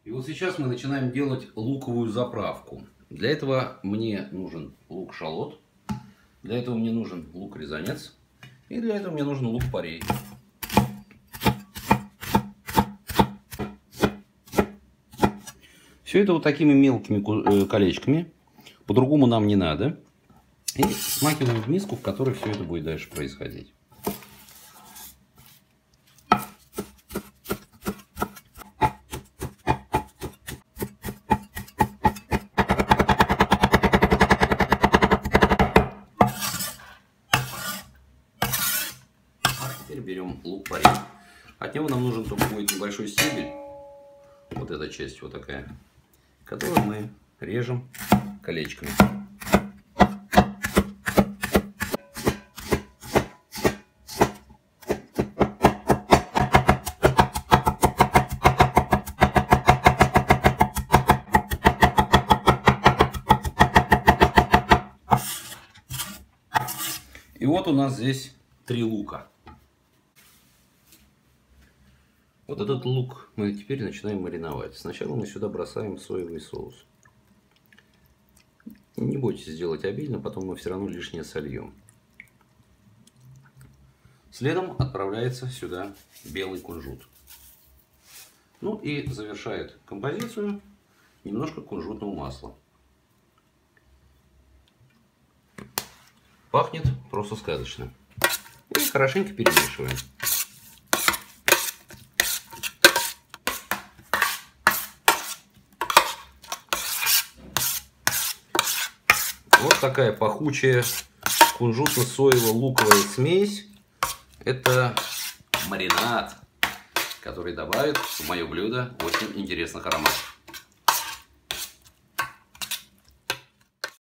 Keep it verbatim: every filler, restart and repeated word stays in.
И вот сейчас мы начинаем делать луковую заправку. Для этого мне нужен лук-шалот, для этого мне нужен лук-резанец и для этого мне нужен лук-порей. Все это вот такими мелкими колечками, по-другому нам не надо. И смакиваем в миску, в которой все это будет дальше происходить. Теперь берем лук-порей. От него нам нужен только будет небольшой стебель. Вот эта часть вот такая, которую мы режем колечками. И вот у нас здесь три лука. Вот этот лук мы теперь начинаем мариновать. Сначала мы сюда бросаем соевый соус. Не бойтесь сделать обильно, потом мы все равно лишнее сольем. Следом отправляется сюда белый кунжут. Ну и завершает композицию немножко кунжутного масла. Пахнет просто сказочно. И хорошенько перемешиваем. Вот такая пахучая кунжутно-соево-луковая смесь. Это маринад, который добавит в мое блюдо очень интересных ароматов.